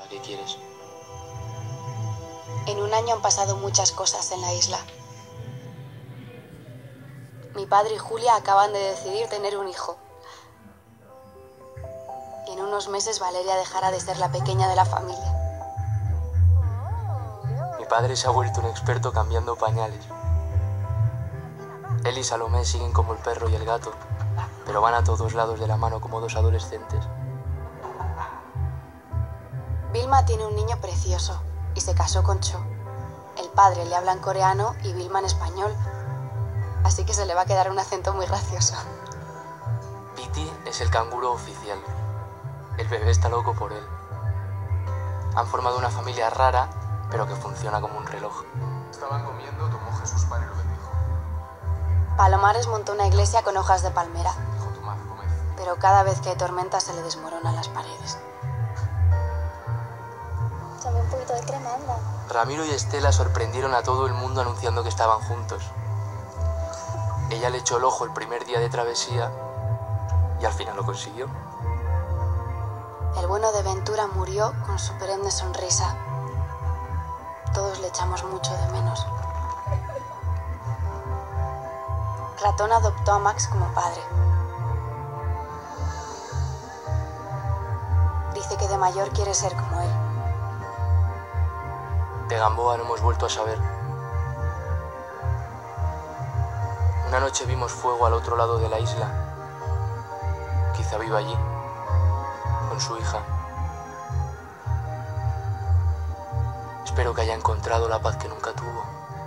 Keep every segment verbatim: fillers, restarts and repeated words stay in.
¿A qué quieres? En un año han pasado muchas cosas en la isla. Mi padre y Julia acaban de decidir tener un hijo. Y en unos meses Valeria dejará de ser la pequeña de la familia. Mi padre se ha vuelto un experto cambiando pañales. Él y Salomé siguen como el perro y el gato, pero van a todos lados de la mano como dos adolescentes. Vilma tiene un niño precioso y se casó con Cho. El padre le habla en coreano y Vilma en español, así que se le va a quedar un acento muy gracioso. Piti es el canguro oficial. El bebé está loco por él. Han formado una familia rara, pero que funciona como un reloj. Estaban comiendo, tomó Jesús pan y lo bendijo. Palomares montó una iglesia con hojas de palmera, Dijo, tomad, comed. pero cada vez que hay tormenta se le desmoronan las paredes. Échame un poquito de crema, anda. Ramiro y Estela sorprendieron a todo el mundo anunciando que estaban juntos. Ella le echó el ojo el primer día de travesía y al final lo consiguió. El bueno de Ventura murió con su perenne sonrisa. Todos le echamos mucho de menos. Ratón adoptó a Max como padre. Dice que de mayor quiere ser como él. De Gamboa no hemos vuelto a saber. Una noche vimos fuego al otro lado de la isla. Quizá viva allí, con su hija. Espero que haya encontrado la paz que nunca tuvo.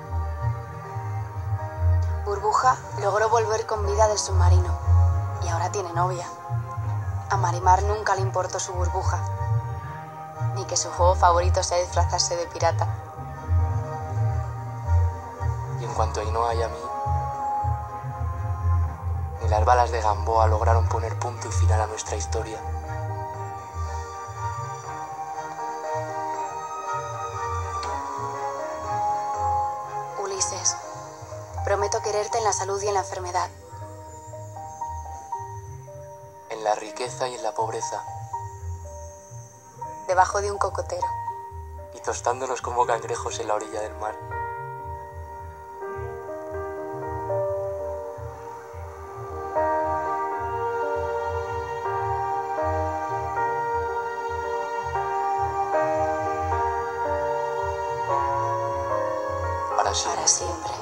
Burbuja logró volver con vida del submarino y ahora tiene novia. A Marimar nunca le importó su burbuja, ni que su juego favorito sea disfrazarse de pirata. Y en cuanto a Ainhoa y a mí, ni las balas de Gamboa lograron poner punto y final a nuestra historia. Ulises, prometo quererte en la salud y en la enfermedad. En la riqueza y en la pobreza. Debajo de un cocotero. Y tostándonos como cangrejos en la orilla del mar. Para siempre. Para siempre.